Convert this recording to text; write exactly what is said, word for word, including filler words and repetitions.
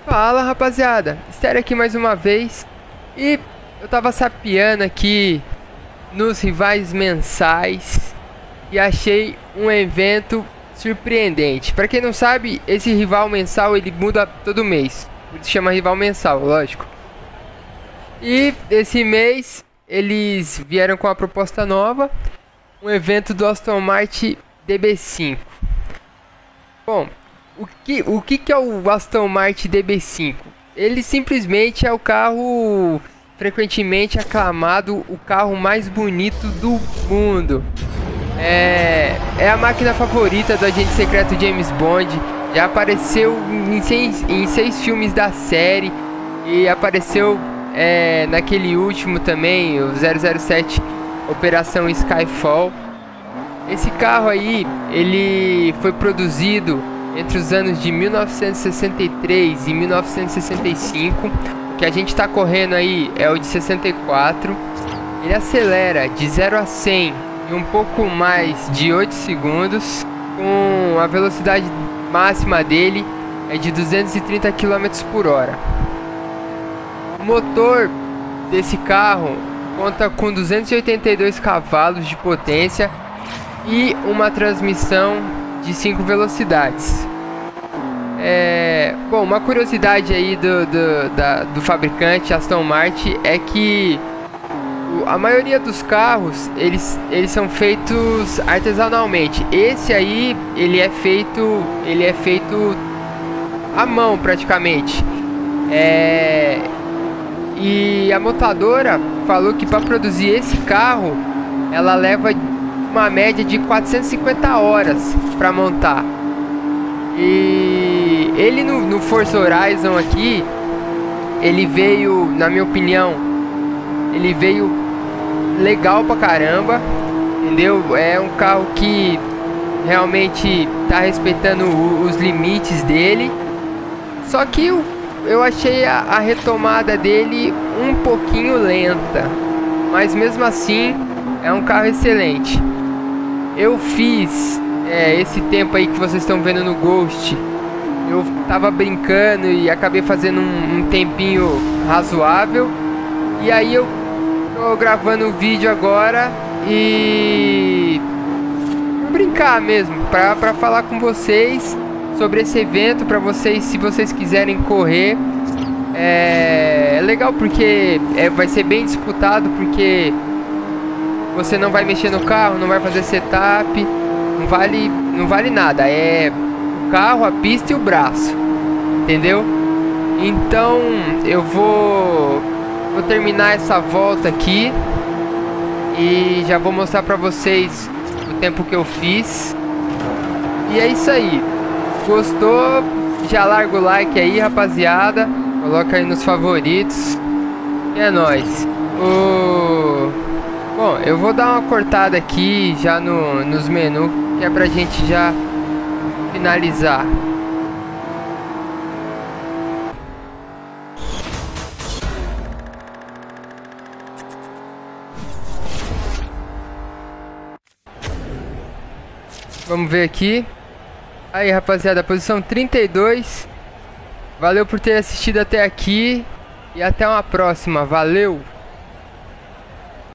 Fala, rapaziada, Estéreo aqui mais uma vez. E eu tava sapeando aqui nos rivais mensais e achei um evento surpreendente. Pra quem não sabe, esse rival mensal ele muda todo mês, por isso chama rival mensal, lógico. E esse mês eles vieram com uma proposta nova, um evento do Aston Martin D B cinco. Bom, o que, o que que é o Aston Martin D B cinco? Ele simplesmente é o carro frequentemente aclamado, o carro mais bonito do mundo. É, é a máquina favorita do agente secreto James Bond. Já apareceu em seis, em seis filmes da série e apareceu é, naquele último também, o zero zero sete Operação Skyfall. Esse carro aí, ele foi produzido entre os anos de mil novecentos e sessenta e três e mil novecentos e sessenta e cinco. O que a gente está correndo aí é o de sessenta e quatro. Ele acelera de zero a cem em um pouco mais de oito segundos, com a velocidade máxima dele é de duzentos e trinta quilômetros por hora. O motor desse carro conta com duzentos e oitenta e dois cavalos de potência e uma transmissão de cinco velocidades. É, bom, uma curiosidade aí do, do, da, do fabricante Aston Martin é que a maioria dos carros eles, eles são feitos artesanalmente. Esse aí ele é feito ele é feito à mão praticamente. É, e a montadora falou que para produzir esse carro ela leva uma média de quatrocentas e cinquenta horas para montar. E ele no, no Forza Horizon aqui, ele veio, na minha opinião, ele veio legal pra caramba, entendeu? É um carro que realmente tá respeitando o, os limites dele. Só que eu, eu achei a, a retomada dele um pouquinho lenta, mas mesmo assim é um carro excelente. Eu fiz é, esse tempo aí que vocês estão vendo no Ghost. Eu tava brincando e acabei fazendo um, um tempinho razoável. E aí eu tô gravando o vídeo agora e vou brincar mesmo, pra, pra falar com vocês sobre esse evento, pra vocês, se vocês quiserem correr. É, é legal porque é, vai ser bem disputado, porque você não vai mexer no carro, não vai fazer setup, não vale, não vale nada. É o carro, a pista e o braço, entendeu? Então eu vou, vou terminar essa volta aqui e já vou mostrar pra vocês o tempo que eu fiz. E é isso aí. Gostou? Já larga o like aí, rapaziada. Coloca aí nos favoritos. E é nóis. O... Bom, eu vou dar uma cortada aqui já no, nos menus, que é pra gente já finalizar. Vamos ver aqui. Aí, rapaziada, posição trinta e dois. Valeu por ter assistido até aqui e até uma próxima. Valeu!